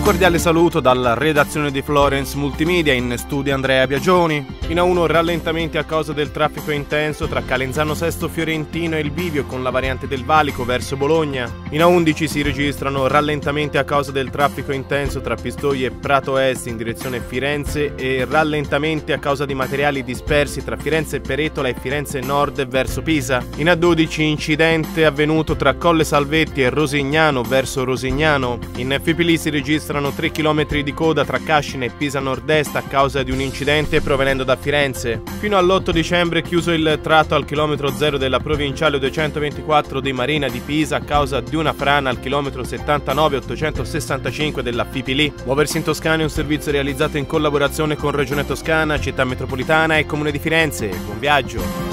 Cordiale saluto dalla redazione di Florence Multimedia, in studio Andrea Biagioni. In A1 rallentamenti a causa del traffico intenso tra Calenzano Sesto Fiorentino e il bivio con la variante del Valico verso Bologna. In A11 si registrano rallentamenti a causa del traffico intenso tra Pistoia e Prato Est in direzione Firenze e rallentamenti a causa di materiali dispersi tra Firenze Peretola e Firenze Nord verso Pisa. In A12 incidente avvenuto tra Colle Salvetti e Rosignano verso Rosignano. In Fipili si registrano 3 km di coda tra Cascina e Pisa Nord-Est a causa di un incidente provenendo da Firenze. Fino all'8 dicembre è chiuso il tratto al chilometro 0 della provinciale 224 di Marina di Pisa a causa di una frana al chilometro 79,865 della Fipili. Muoversi in Toscana è un servizio realizzato in collaborazione con Regione Toscana, Città Metropolitana e Comune di Firenze. Buon viaggio!